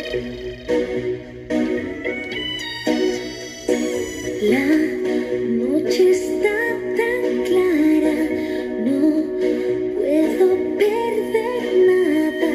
La noche está tan clara, no puedo perder nada.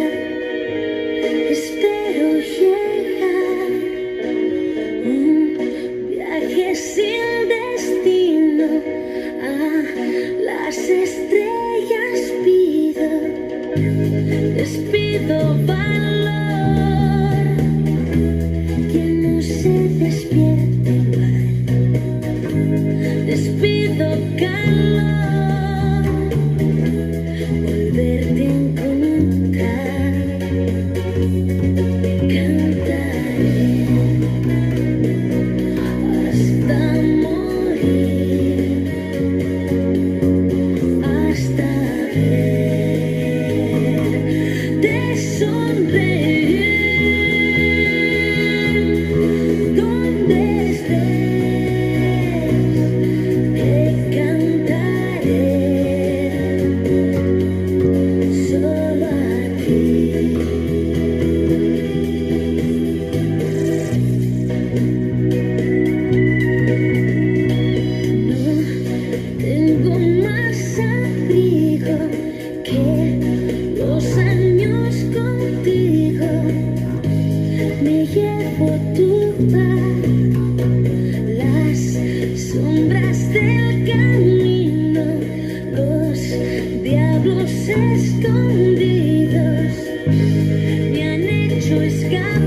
Espero llegar, un viaje sin destino, a las estrellas pido, les pido valor, que no se despierte igual. Les pido calor, volverte a encontrar. Cantaré hasta morir, hasta verte sonreír. Donde estés, te cantaré, solo a ti. No tengo más abrigo que los años contigo. Me llevo tu paz, las sombras del camino, los diablos escondidos me han hecho escapar.